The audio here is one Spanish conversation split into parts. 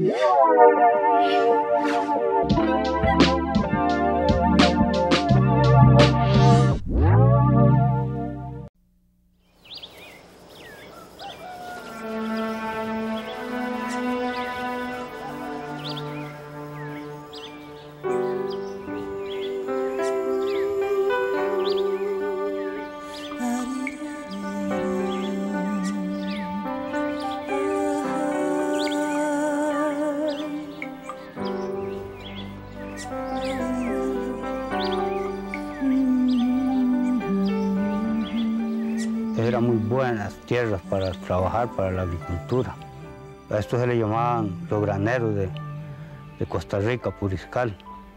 Eran muy buenas tierras para trabajar, para la agricultura. A esto se le llamaban los graneros de Costa Rica, Puriscal.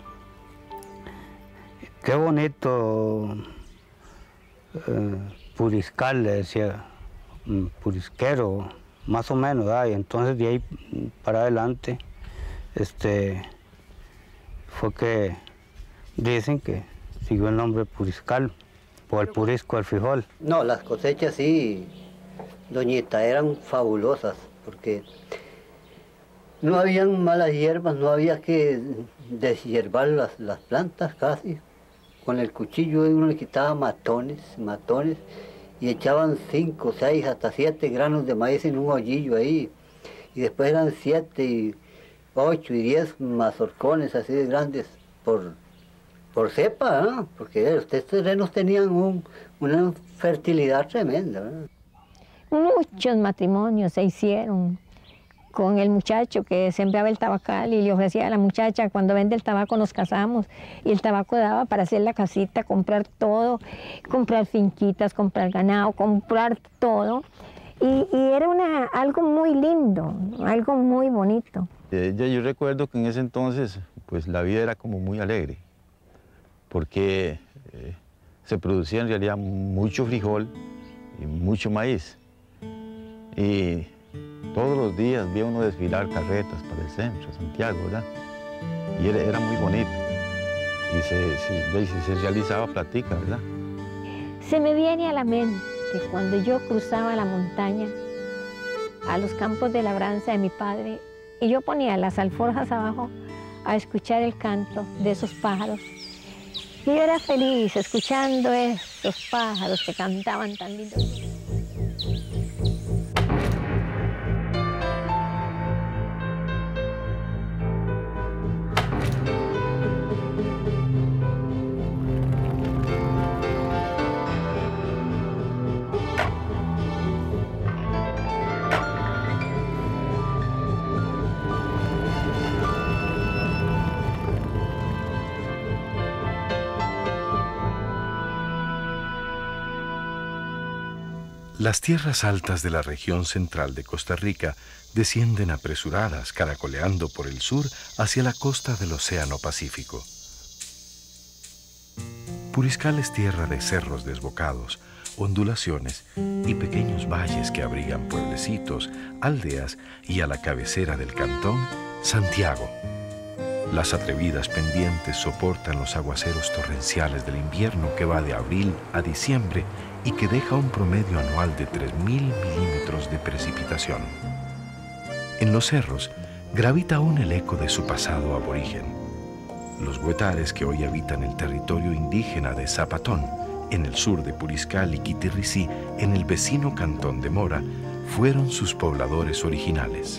Qué bonito Puriscal, le decía, purisquero, más o menos, y entonces de ahí para adelante fue que dicen que siguió el nombre Puriscal, por el purisco del frijol. No, las cosechas sí, doñita, eran fabulosas, porque no habían malas hierbas, no había que deshiervar las plantas casi. Con el cuchillo uno le quitaba matones, y echaban 5, 6, hasta 7 granos de maíz en un hoyillo ahí. Y después eran 7, y 8 y 10 mazorcones así de grandes por cepa, ¿no? Porque estos terrenos tenían una fertilidad tremenda, ¿no? Muchos matrimonios se hicieron con el muchacho que sembraba el tabacal y le ofrecía a la muchacha, cuando vende el tabaco nos casamos, y el tabaco daba para hacer la casita, comprar todo, comprar finquitas, comprar ganado, comprar todo. Y era algo muy lindo, algo muy bonito. Yo recuerdo que en ese entonces pues la vida era como muy alegre, porque se producía en realidad mucho frijol y mucho maíz. Y todos los días veía uno desfilar carretas para el centro, Santiago, ¿verdad? Y era muy bonito. Y se realizaba platica, ¿verdad? Se me viene a la mente cuando yo cruzaba la montaña a los campos de labranza de mi padre y yo ponía las alforjas abajo a escuchar el canto de esos pájaros. Y yo era feliz escuchando esos pájaros que cantaban tan lindo. Las tierras altas de la región central de Costa Rica descienden apresuradas, caracoleando por el sur hacia la costa del Océano Pacífico. Puriscal es tierra de cerros desbocados, ondulaciones y pequeños valles que abrigan pueblecitos, aldeas y a la cabecera del cantón, Santiago. Las atrevidas pendientes soportan los aguaceros torrenciales del invierno que va de abril a diciembre y que deja un promedio anual de 3.000 milímetros de precipitación. En los cerros gravita aún el eco de su pasado aborigen. Los huetares que hoy habitan el territorio indígena de Zapatón, en el sur de Puriscal y Quitirricí, en el vecino cantón de Mora, fueron sus pobladores originales.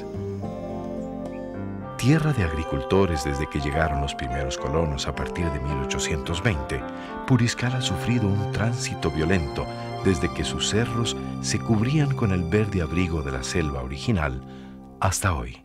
Tierra de agricultores desde que llegaron los primeros colonos a partir de 1820, Puriscal ha sufrido un tránsito violento desde que sus cerros se cubrían con el verde abrigo de la selva original hasta hoy.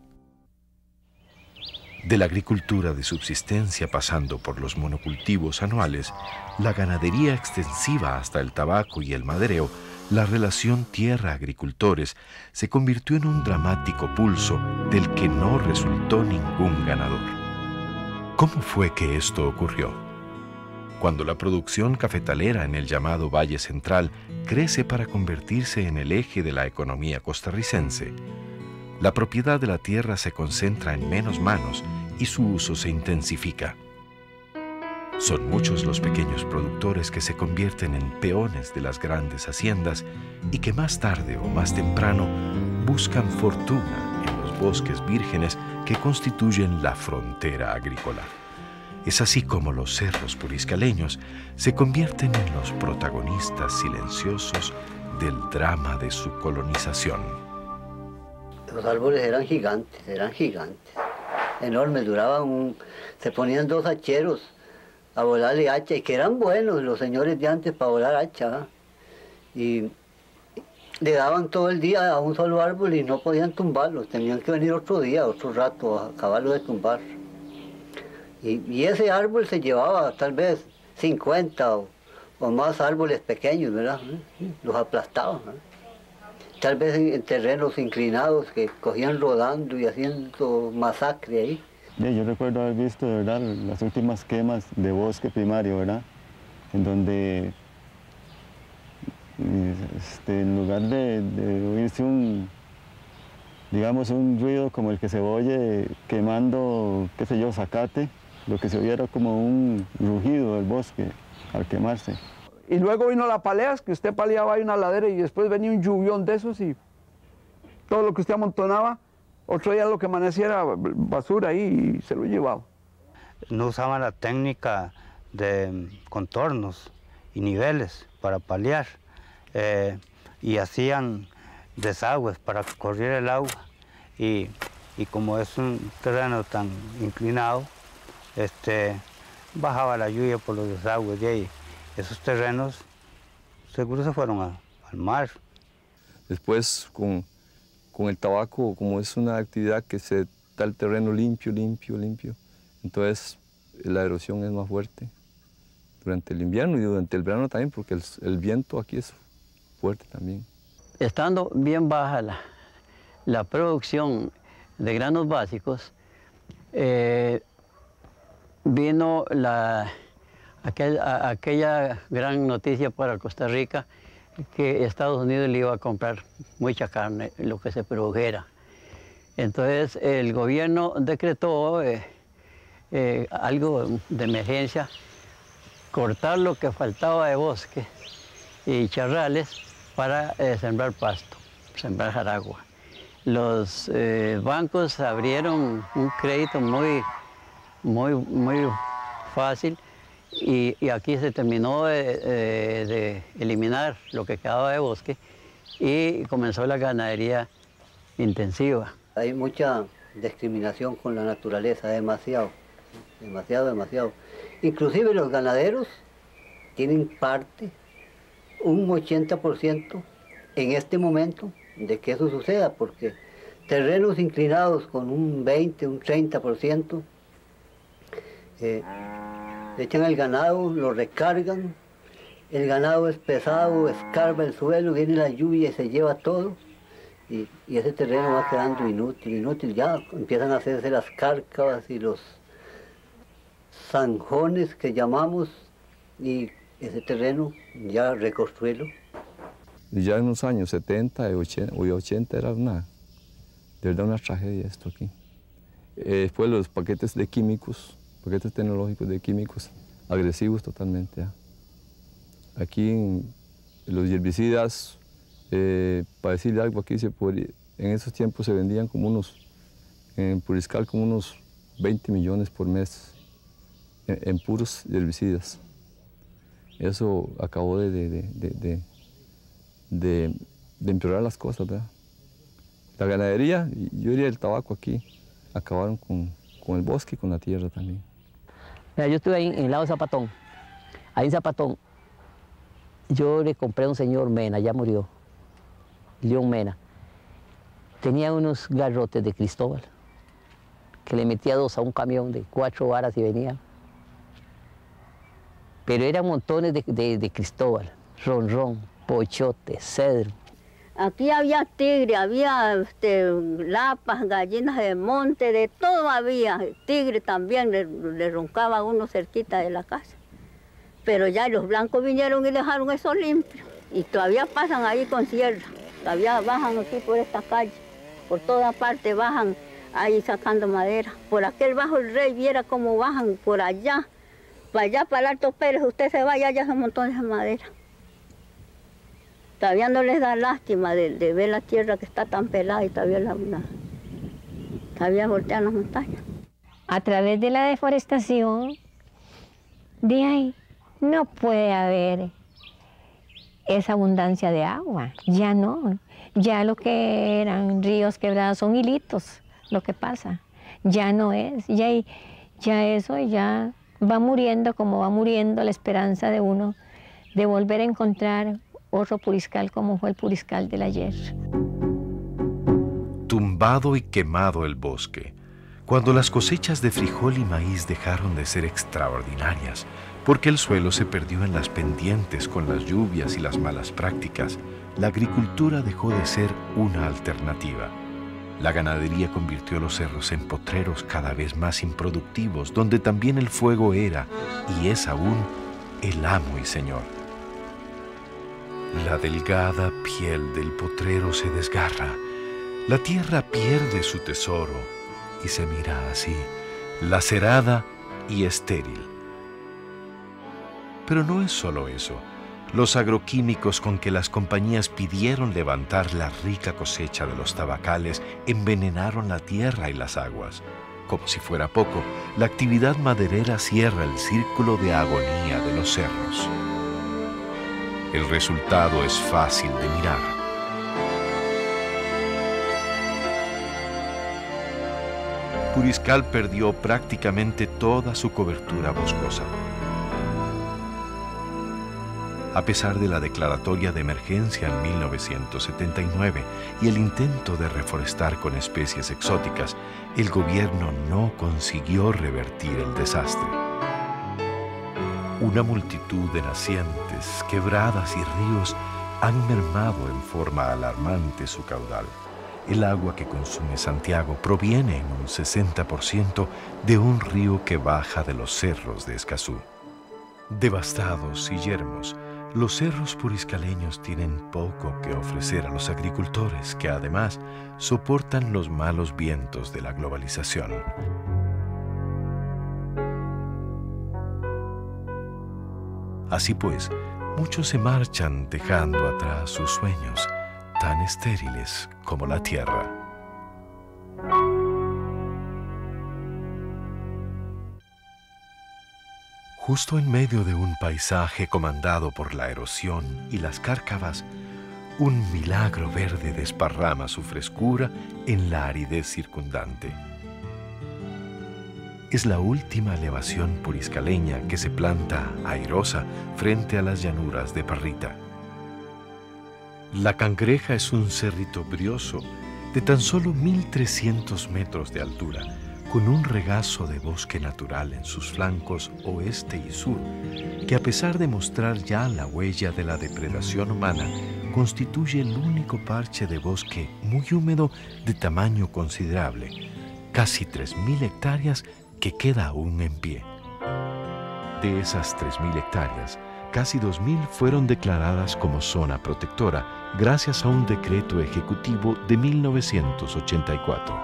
De la agricultura de subsistencia pasando por los monocultivos anuales, la ganadería extensiva hasta el tabaco y el madereo, la relación tierra-agricultores se convirtió en un dramático pulso del que no resultó ningún ganador. ¿Cómo fue que esto ocurrió? Cuando la producción cafetalera en el llamado Valle Central crece para convertirse en el eje de la economía costarricense, la propiedad de la tierra se concentra en menos manos y su uso se intensifica. Son muchos los pequeños productores que se convierten en peones de las grandes haciendas y que más tarde o más temprano buscan fortuna en los bosques vírgenes que constituyen la frontera agrícola. Es así como los cerros puriscaleños se convierten en los protagonistas silenciosos del drama de su colonización. Los árboles eran gigantes, enormes, se ponían 2 hacheros a volarle hacha, y que eran buenos los señores de antes para volar hacha, y le daban todo el día a un solo árbol y no podían tumbarlos, tenían que venir otro día, otro rato, a acabarlo de tumbar. Y ese árbol se llevaba tal vez 50 o más árboles pequeños, ¿verdad? Los aplastaban, ¿verdad? Tal vez en terrenos inclinados que cogían rodando y haciendo masacre ahí. Yo recuerdo haber visto, de verdad, las últimas quemas de bosque primario, ¿verdad? En donde, en lugar de oírse digamos, un ruido como el que se oye quemando, qué sé yo, zacate, lo que se oía era como un rugido del bosque al quemarse. Y luego vino la palea, que usted paleaba ahí una ladera y después venía un lluvión de esos y todo lo que usted amontonaba, otro día lo que amanecía era basura ahí y se lo llevaba. No usaban la técnica de contornos y niveles para paliar, y hacían desagües para que corriera el agua, y como es un terreno tan inclinado, bajaba la lluvia por los desagües de ahí. Esos terrenos seguro se fueron al mar. Después con el tabaco, como es una actividad que se da el terreno limpio, entonces la erosión es más fuerte durante el invierno y durante el verano también, porque el viento aquí es fuerte también. Estando bien baja la producción de granos básicos, vino aquella gran noticia para Costa Rica, que Estados Unidos le iba a comprar mucha carne, lo que se produjera. Entonces el gobierno decretó algo de emergencia, cortar lo que faltaba de bosque y charrales para sembrar pasto, sembrar jaragua. Los bancos abrieron un crédito muy fácil, y aquí se terminó de eliminar lo que quedaba de bosque y comenzó la ganadería intensiva. Hay mucha discriminación con la naturaleza, demasiado. Inclusive los ganaderos tienen parte, un 80% en este momento de que eso suceda, porque terrenos inclinados con un 20, un 30%, echan el ganado, lo recargan, el ganado es pesado, escarba el suelo, viene la lluvia y se lleva todo, y ese terreno va quedando inútil, ya empiezan a hacerse las cárcavas y los zanjones que llamamos, y ese terreno ya reconstruirlo. Y ya en los años 70 y 80 era de verdad una tragedia esto aquí. Después los paquetes de químicos, paquetes tecnológicos de químicos agresivos totalmente. Aquí los herbicidas, para decirle algo aquí, en esos tiempos se vendían como en Puriscal como unos 20 millones por mes en puros herbicidas. Eso acabó de empeorar las cosas, ¿verdad? La ganadería, y yo diría el tabaco aquí, acabaron con el bosque y con la tierra también. Mira, yo estuve ahí en el lado de Zapatón. Ahí en Zapatón, yo le compré a un señor Mena, ya murió, León Mena. Tenía unos garrotes de Cristóbal, que le metía 2 a un camión de 4 varas y venía. Pero eran montones de Cristóbal, ronrón, pochote, cedro. Aquí había tigre, había lapas, gallinas de monte, de todo había. Tigre también, le roncaba a uno cerquita de la casa. Pero ya los blancos vinieron y dejaron eso limpio. Y todavía pasan ahí con sierra. Todavía bajan aquí por esta calle. Por toda parte bajan ahí sacando madera. Por aquel bajo el Rey, viera cómo bajan por allá. Para allá, para el Alto Pérez, usted se vaya, allá son montones de madera. Todavía no les da lástima de ver la tierra que está tan pelada y todavía había volteado las montañas. A través de la deforestación, de ahí no puede haber esa abundancia de agua, ya no. Ya lo que eran ríos quebrados son hilitos, lo que pasa. Ya no es, ya eso ya va muriendo como va muriendo la esperanza de uno de volver a encontrar otro Puriscal como fue el Puriscal del ayer. Tumbado y quemado el bosque, cuando las cosechas de frijol y maíz dejaron de ser extraordinarias, porque el suelo se perdió en las pendientes con las lluvias y las malas prácticas, la agricultura dejó de ser una alternativa. La ganadería convirtió los cerros en potreros cada vez más improductivos, donde también el fuego era, y es aún, el amo y señor. La delgada piel del potrero se desgarra, la tierra pierde su tesoro y se mira así, lacerada y estéril. Pero no es solo eso. Los agroquímicos con que las compañías pidieron levantar la rica cosecha de los tabacales envenenaron la tierra y las aguas. Como si fuera poco, la actividad maderera cierra el círculo de agonía de los cerros. El resultado es fácil de mirar. Puriscal perdió prácticamente toda su cobertura boscosa. A pesar de la declaratoria de emergencia en 1979 y el intento de reforestar con especies exóticas, el gobierno no consiguió revertir el desastre. Una multitud de nacientes, quebradas y ríos han mermado en forma alarmante su caudal. El agua que consume Santiago proviene en un 60% de un río que baja de los cerros de Escazú. Devastados y yermos, los cerros puriscaleños tienen poco que ofrecer a los agricultores que además soportan los malos vientos de la globalización. Así pues, muchos se marchan dejando atrás sus sueños, tan estériles como la tierra. Justo en medio de un paisaje comandado por la erosión y las cárcavas, un milagro verde desparrama su frescura en la aridez circundante. Es la última elevación puriscaleña que se planta airosa frente a las llanuras de Parrita. La Cangreja es un cerrito brioso de tan solo 1.300 metros de altura, con un regazo de bosque natural en sus flancos oeste y sur, que a pesar de mostrar ya la huella de la depredación humana, constituye el único parche de bosque muy húmedo de tamaño considerable, casi 3.000 hectáreas que queda aún en pie. De esas 3.000 hectáreas, casi 2.000 fueron declaradas como zona protectora gracias a un decreto ejecutivo de 1984.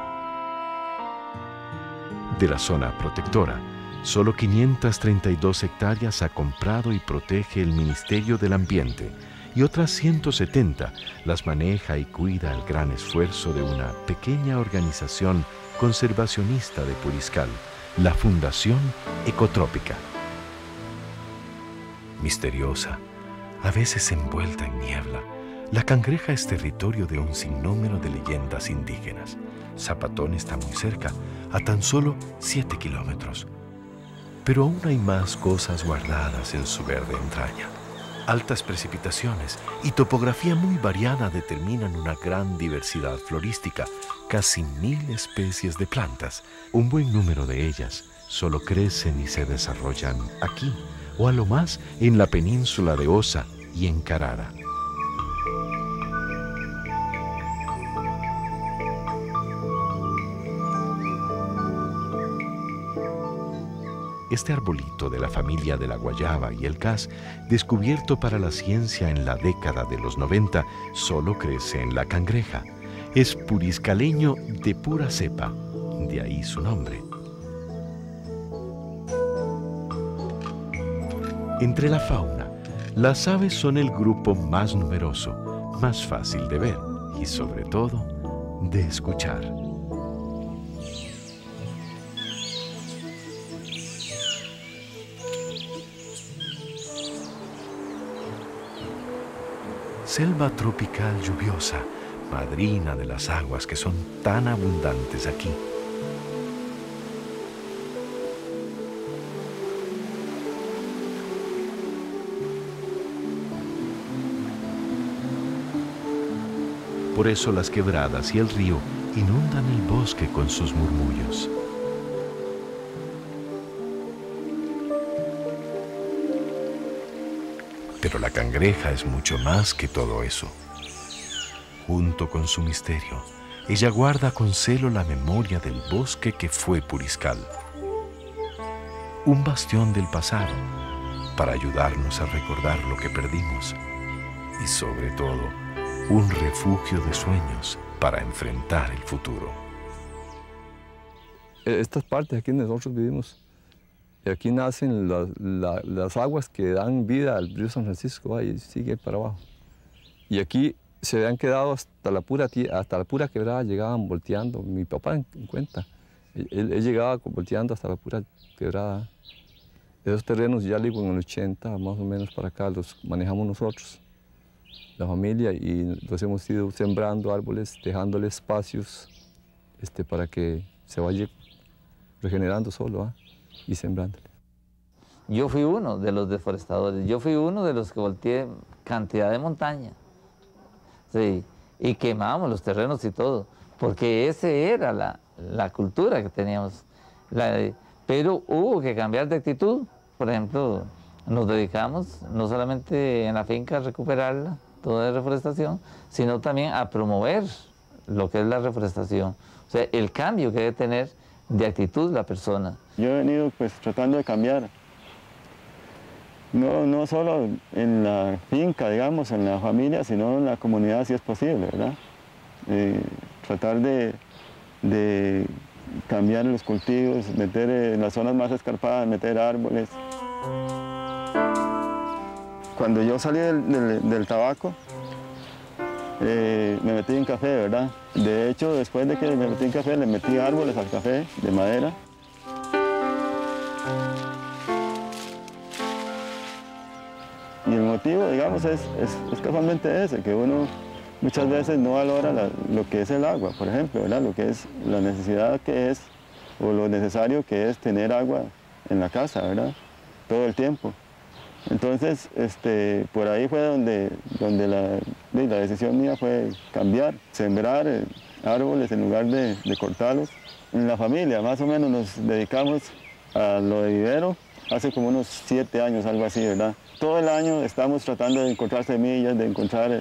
De la zona protectora, solo 532 hectáreas ha comprado y protege el Ministerio del Ambiente y otras 170 las maneja y cuida al gran esfuerzo de una pequeña organización conservacionista de Puriscal, la Fundación Ecotrópica. Misteriosa, a veces envuelta en niebla, la Cangreja es territorio de un sinnúmero de leyendas indígenas. Zapatón está muy cerca, a tan solo 7 kilómetros. Pero aún hay más cosas guardadas en su verde entraña. Altas precipitaciones y topografía muy variada determinan una gran diversidad florística, casi 1.000 especies de plantas. Un buen número de ellas solo crecen y se desarrollan aquí, o a lo más en la península de Osa y en Carara. Este arbolito de la familia de la guayaba y el cas, descubierto para la ciencia en la década de los 90, solo crece en la Cangreja. Es puriscaleño de pura cepa, de ahí su nombre. Entre la fauna, las aves son el grupo más numeroso, más fácil de ver y sobre todo de escuchar. selva tropical lluviosa, madrina de las aguas que son tan abundantes aquí. Por eso las quebradas y el río inundan el bosque con sus murmullos. Pero la cangreja es mucho más que todo eso. Junto con su misterio, ella guarda con celo la memoria del bosque que fue Puriscal. Un bastión del pasado para ayudarnos a recordar lo que perdimos. Y sobre todo, un refugio de sueños para enfrentar el futuro. Estas partes aquí donde nosotros vivimos, aquí nacen las aguas que dan vida al río San Francisco, ahí sigue para abajo. Y aquí se habían quedado hasta la pura quebrada, llegaban volteando. Mi papá en cuenta, él llegaba volteando hasta la pura quebrada. Esos terrenos ya digo en el 80, más o menos para acá, los manejamos nosotros, la familia, y los hemos ido sembrando árboles, dejándole espacios para que se vaya regenerando solo y sembrándole. Yo fui uno de los deforestadores, yo fui uno de los que volteé cantidad de montaña. Sí, y quemamos los terrenos y todo, porque esa era la cultura que teníamos. Pero hubo que cambiar de actitud. Por ejemplo, nos dedicamos no solamente en la finca a recuperarla, toda la reforestación, sino también a promover lo que es la reforestación. O sea, el cambio que debe tener de actitud la persona. Yo he venido pues tratando de cambiar, no solo en la finca, digamos, en la familia, sino en la comunidad si es posible, ¿verdad? Tratar de cambiar los cultivos, meter en las zonas más escarpadas, meter árboles. Cuando yo salí del tabaco, me metí en café, ¿verdad? De hecho, después de que me metí en café, le metí árboles al café de madera. Y el motivo, digamos, es casualmente ese, que uno muchas veces no valora lo que es el agua, por ejemplo, ¿verdad? Lo que es la necesidad que es, o lo necesario que es tener agua en la casa, ¿verdad? Todo el tiempo. Entonces, por ahí fue donde la decisión mía fue cambiar, sembrar árboles en lugar de cortarlos. En la familia, más o menos, nos dedicamos a lo de vivero hace como unos 7 años, algo así, ¿verdad? Todo el año estamos tratando de encontrar semillas, de encontrar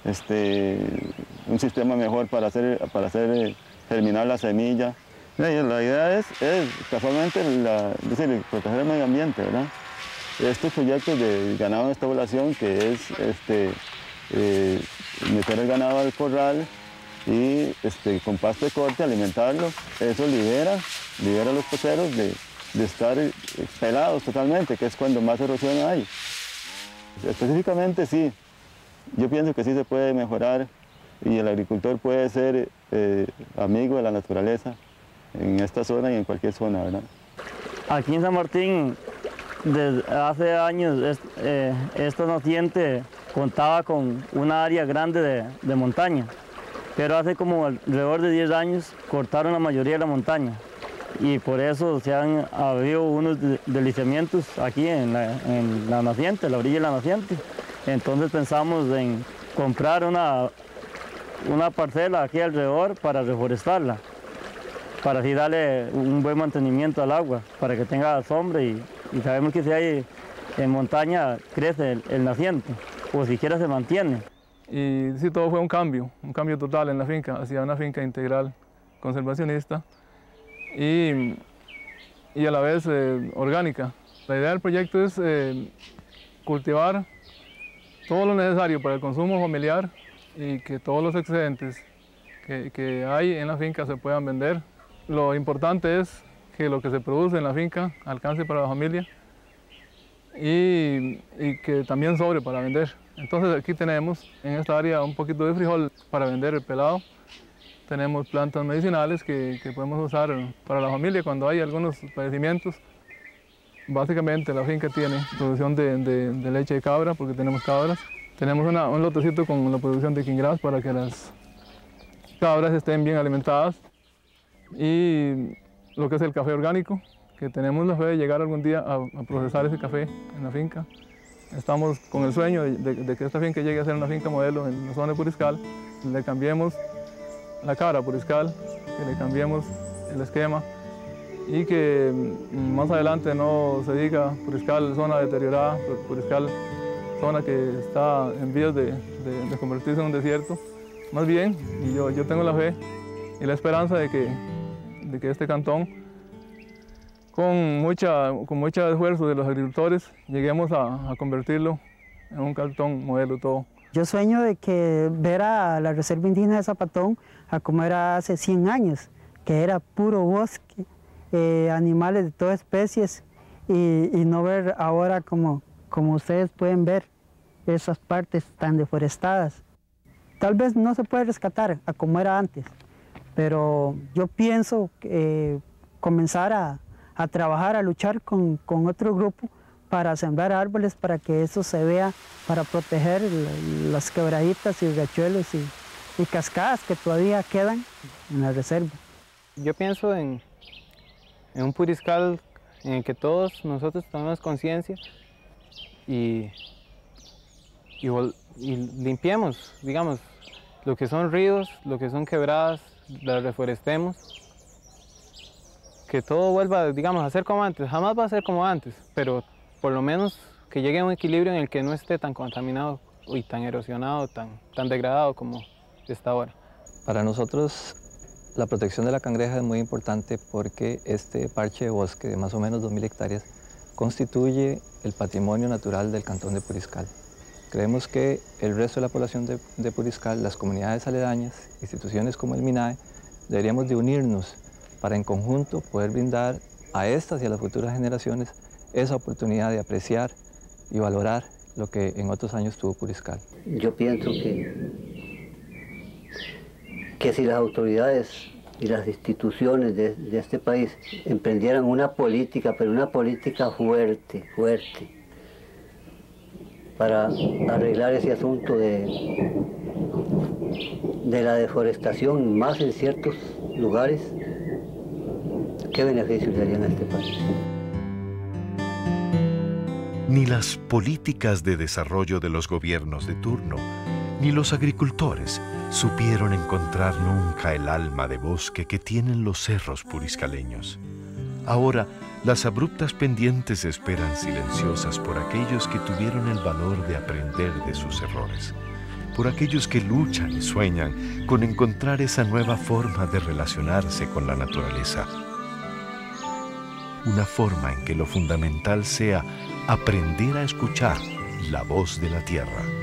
un sistema mejor para hacer germinar la semilla. La idea es casualmente proteger el medio ambiente, ¿verdad? Estos proyectos de ganado en esta población, que es meter el ganado al corral y con pasto de corte alimentarlo, eso libera a los poceros de estar pelados totalmente, que es cuando más erosión hay. Específicamente sí, yo pienso que sí se puede mejorar y el agricultor puede ser amigo de la naturaleza en esta zona y en cualquier zona, ¿verdad? Aquí en San Martín, desde hace años, esta naciente contaba con una área grande de montaña, pero hace como alrededor de 10 años cortaron la mayoría de la montaña y por eso se han habido unos deslizamientos aquí en la naciente, la orilla de la naciente. Entonces pensamos en comprar una parcela aquí alrededor para reforestarla, para así darle un buen mantenimiento al agua, para que tenga sombra y sabemos que si hay en montaña crece el naciente, o siquiera se mantiene. Y sí, todo fue un cambio total en la finca, hacia una finca integral, conservacionista y a la vez orgánica. La idea del proyecto es cultivar todo lo necesario para el consumo familiar y que todos los excedentes que hay en la finca se puedan vender. Lo importante es que lo que se produce en la finca alcance para la familia y que también sobre para vender. Entonces aquí tenemos en esta área un poquito de frijol para vender el pelado. Tenemos plantas medicinales que podemos usar para la familia cuando hay algunos padecimientos. Básicamente la finca tiene producción de leche de cabra porque tenemos cabras. Tenemos un lotecito con la producción de quingras para que las cabras estén bien alimentadas. Y lo que es el café orgánico, que tenemos la fe de llegar algún día a procesar ese café en la finca. Estamos con el sueño de que esta finca llegue a ser una finca modelo en la zona de Puriscal. Le cambiemos la cara a Puriscal, que le cambiemos el esquema y que más adelante no se diga Puriscal zona deteriorada, Puriscal zona que está en vías de convertirse en un desierto. Más bien, y yo tengo la fe y la esperanza de que este cantón, con mucho esfuerzo de los agricultores, lleguemos a convertirlo en un cantón modelo todo. Yo sueño de que ver a la Reserva Indígena de Zapatón a como era hace 100 años, que era puro bosque, animales de todas especies, y no ver ahora como ustedes pueden ver esas partes tan deforestadas. Tal vez no se puede rescatar a como era antes, pero yo pienso comenzar a trabajar, a luchar con otro grupo para sembrar árboles, para que eso se vea, para proteger las quebraditas y riachuelos y cascadas que todavía quedan en la reserva. Yo pienso en un Puriscal en el que todos nosotros tomemos conciencia y limpiemos, digamos, lo que son ríos, lo que son quebradas, las reforestemos, que todo vuelva, digamos, a ser como antes. Jamás va a ser como antes, pero por lo menos que llegue a un equilibrio en el que no esté tan contaminado y tan erosionado, tan degradado como está ahora. Para nosotros la protección de la cangreja es muy importante porque este parche de bosque de más o menos 2000 hectáreas constituye el patrimonio natural del cantón de Puriscal. Creemos que el resto de la población de Puriscal, las comunidades aledañas, instituciones como el MINAE, deberíamos de unirnos para en conjunto poder brindar a estas y a las futuras generaciones esa oportunidad de apreciar y valorar lo que en otros años tuvo Puriscal. Yo pienso que si las autoridades y las instituciones de este país emprendieran una política, pero una política fuerte, para arreglar ese asunto de la deforestación, más en ciertos lugares, ¿qué beneficios le harían a este país? Ni las políticas de desarrollo de los gobiernos de turno, ni los agricultores supieron encontrar nunca el alma de bosque que tienen los cerros puriscaleños. Ahora, las abruptas pendientes esperan silenciosas por aquellos que tuvieron el valor de aprender de sus errores, por aquellos que luchan y sueñan con encontrar esa nueva forma de relacionarse con la naturaleza. Una forma en que lo fundamental sea aprender a escuchar la voz de la tierra.